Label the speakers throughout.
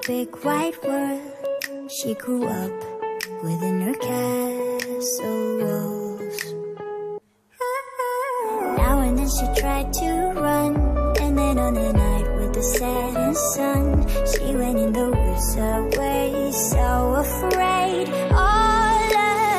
Speaker 1: big wide world she grew up within her castle walls. Now and then she tried to run, and then on the night with the setting sun, she went in the woods away, so afraid, all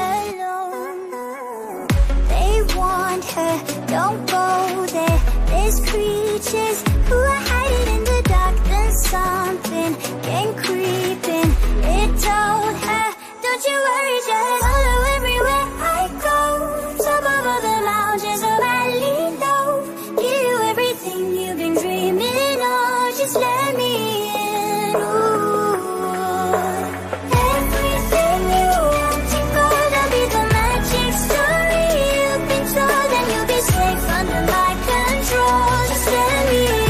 Speaker 1: alone. They warned her, don't go there, there's creatures who are hiding in the dark. Then something came creeping, it told her, don't you worry, just follow everywhere I go. Top of all the mountains of valley low, give you everything you've been dreaming of. Just let me in. Ooh. Everything you want to go, there'll be the magic story you've been told, and you'll be safe under my control. Just let me in.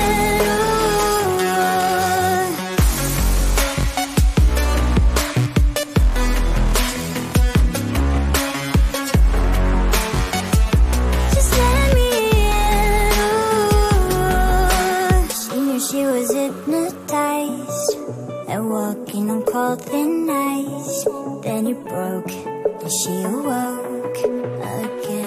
Speaker 1: She was hypnotized and walking on cold thin ice. Then it broke and she awoke again.